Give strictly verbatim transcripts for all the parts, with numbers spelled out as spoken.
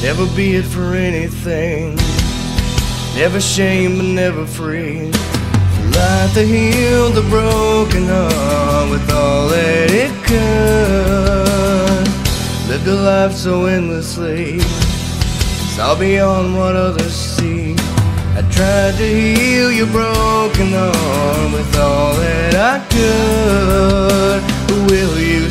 Never be it for anything. Never shame but never free. Light to heal the broken heart with all that it could. Lived a life so endlessly, saw beyond what others see. I tried to heal your broken heart with all that I could. Will you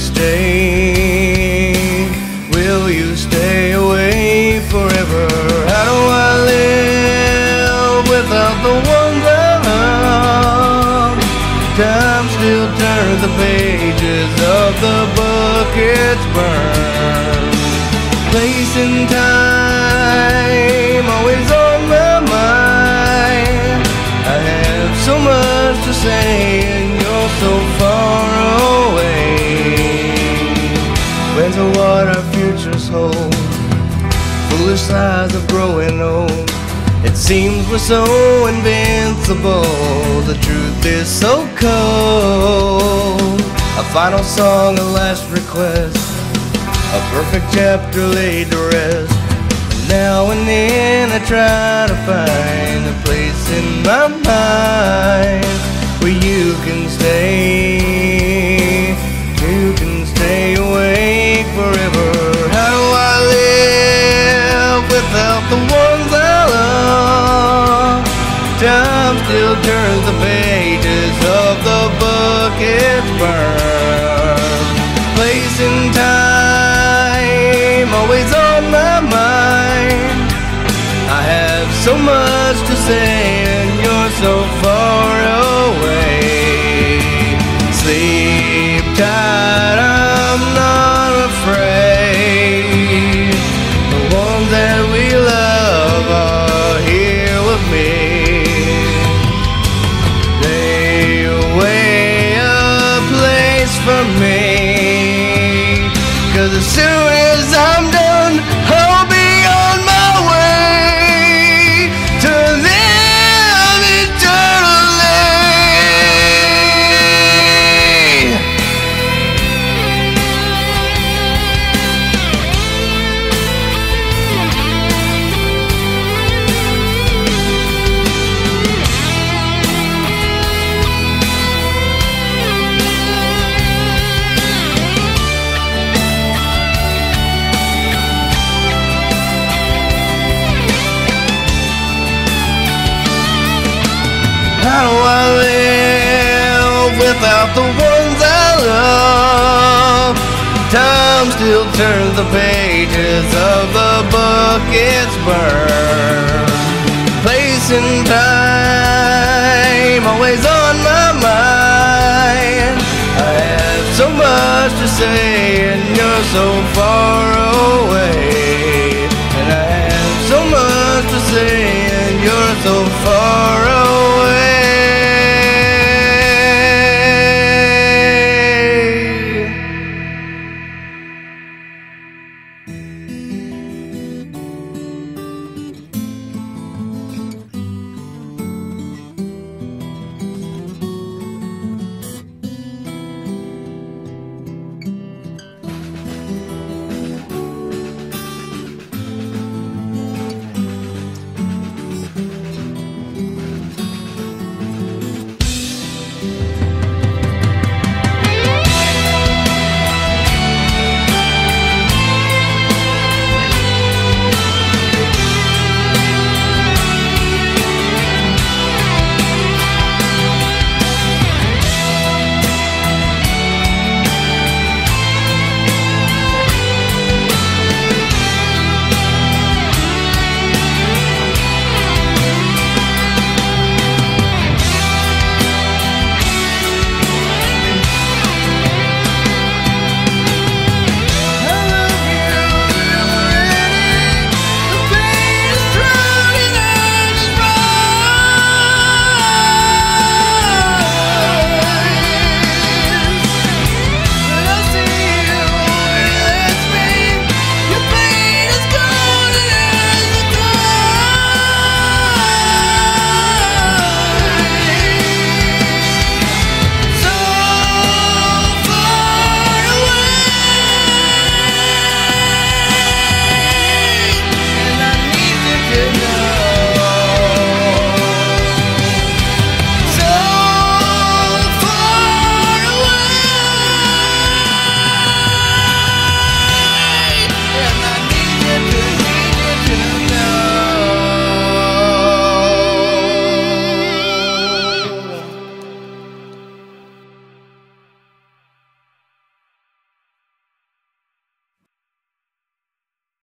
stay? Will you stay away forever? How do I live without the ones I love? Time still turns the pages of the book it's burned. Place and time always on my mind. I have so much to say and you're so far away. When to what our futures hold, foolish lies of growing old. It seems we're so invincible, the truth is so cold. A final song, a last request, a perfect chapter laid to rest. And now and then I try to find a place in my mind where you can stay, you can stay awake forever. How do I live without the ones I love? Time still turns the pages of the book it's burned. Place and time always on my mind. I have so much to say and you're so far away. Sleep tight, I'm not afraid. The ones that we love are here with me. They away a place for me. 'Cause as soon as I'm done, I'll be on my way to live eternally. How do I live without the ones I love? Time still turns the pages of the book it's burned. Place and time always on my mind. I have so much to say and you're so far away. And I have so much to say and you're so far away.